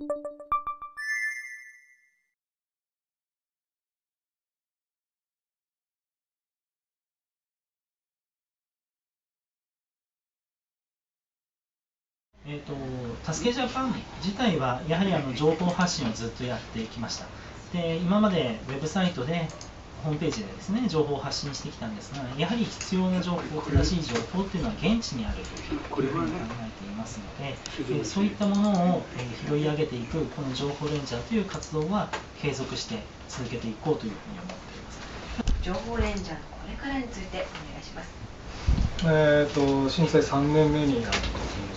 タスケジャパン自体はやはり情報発信をずっとやってきました。で、今までウェブサイトでホームページでですね、情報を発信してきたんですが、やはり必要な情報、正しい情報っていうのは現地にあるというふうに考えていますので、そういったものを拾い上げていくこの情報レンジャーという活動は継続して続けていこうというふうに思っています。 情報レンジャーのこれからについてお願いします。 震災3年目になると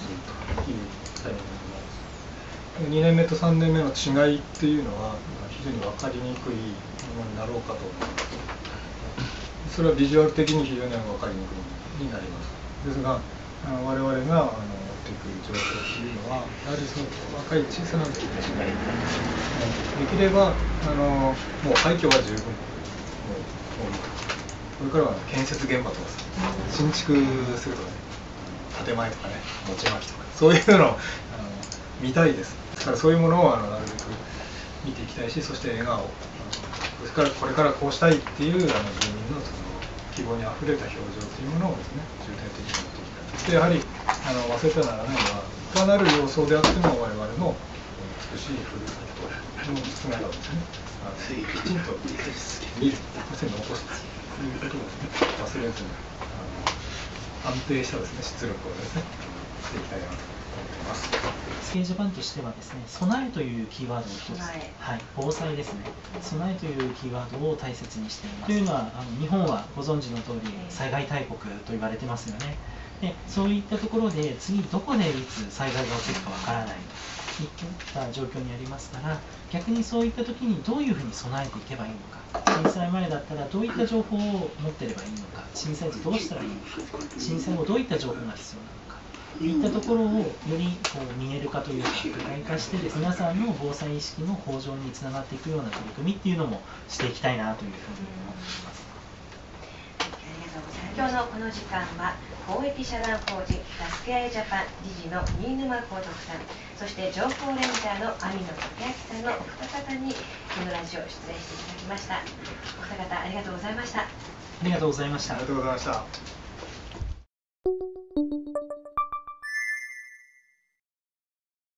2年目と3年目の違いっていうのは非常に分かりにくいものになろうかと思います。それはビジュアル的に非常に分かりにくいになります。ですが我々が持ってくる情報っていうのはやはりその若い小さな違いできればもう廃墟は十分これからは建設現場とか新築するとかね、建前とかね、餅巻きとかそういうのを見たいです。だからそういうものをなるべく見ていきたいし、そして笑顔これからこうしたいっていう住民のその希望にあふれた表情っていうものをですね、重点的に持っていきたい。そしてやはり忘れてはならないのは、いかなる様相であっても我々の美しいふるさとの姿をですね、きちんと見る、そして残すということをですね、忘れずに安定したですね、出力をですね、していきたいなと思っています。 タスケジャパンとしてはですね、備えというキーワードを一つ、はい、防災ですね、備えというキーワードを大切にしています。というのは日本はご存知の通り災害大国と言われてますよね。で、そういったところで次どこでいつ災害が起きるかわからないといった状況にありますから、逆にそういった時にどういうふうに備えていけばいいのか、震災前だったらどういった情報を持っていればいいのか、震災時どうしたらいいのか、震災後どういった情報が必要なのかといったところをより見える化というか具体化してです、皆さんの防災意識の向上につながっていくような取り組みっていうのもしていきたいなというふうに思っています。 今日のこの時間は公益社団法人タスケアイジャパン理事の新沼幸徳さん、そして情報レンジャーの網野武明さんのお二方にこのラジオ出演していただきました。お二方ありがとうございました。 ありがとうございました。 ありがとうございました。